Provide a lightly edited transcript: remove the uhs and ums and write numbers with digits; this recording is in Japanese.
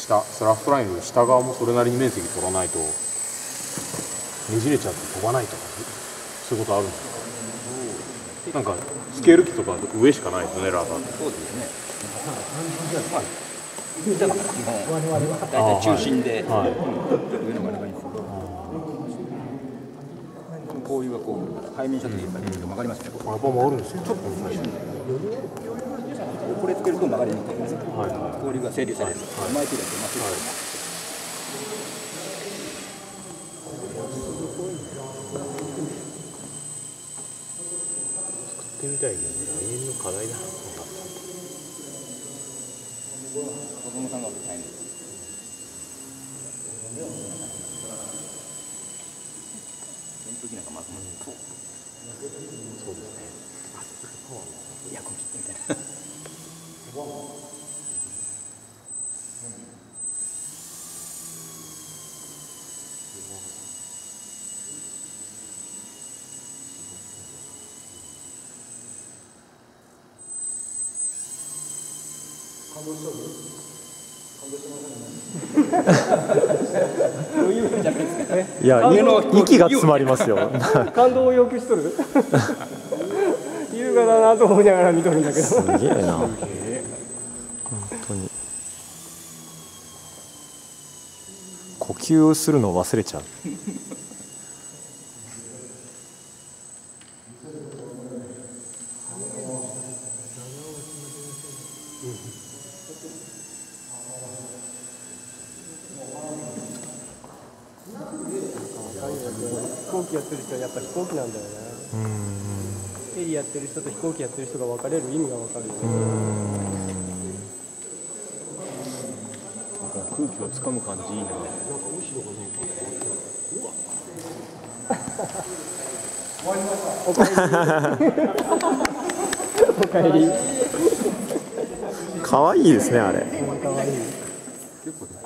下スラフトラインの下側もそれなりに面積取らないとねじれちゃって飛ばないとかそういうことあるんですか？なんかスケール機とか上しかないですよね、ラダーって。 そうですね。まあ基本大体中心で、ちょっと上のが長いんですけど、氷がこう背面車というか曲がりますね。 やっぱ曲がるんですよ。ちょっと最初これつけると曲がりにくいんですよ。氷が整理される。マイクでやってます。 作ってみたいけど来年の課題だな。 子供さんが大変です。扇風機なんかまとまってそうですね。 エアコン切ってみたいな。 感動していや、息が詰まりますよ。 感動を要求しとる優雅だなと思いながら見とるんだけど。 すげえな。本当に。呼吸するのを忘れちゃう。 飛行機やってる人はやっぱ飛行機なんだよね。ヘリやってる人と飛行機やってる人が分かれる意味が分かるよね。 空気をつかむ感じいいね。 おかえり。 可愛いですね、あれ。 可愛い。 結構